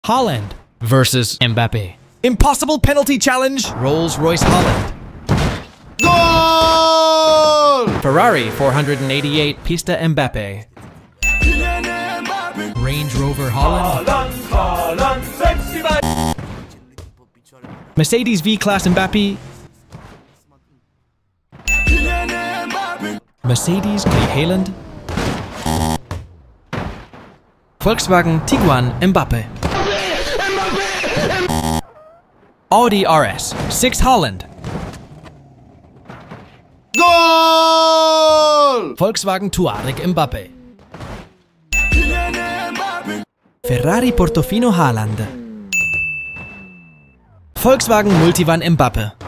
Haaland versus Mbappe. Impossible penalty challenge. Rolls-Royce Haaland. Goal! Ferrari 488 Pista Mbappe. Range Rover Haaland. Mercedes V-Class Mbappe. Mercedes Haaland. Volkswagen Tiguan Mbappe. Audi RS 6 Haaland. Goal! Volkswagen Touareg Mbappe. Ferrari Portofino Haaland. Volkswagen Multivan Mbappe.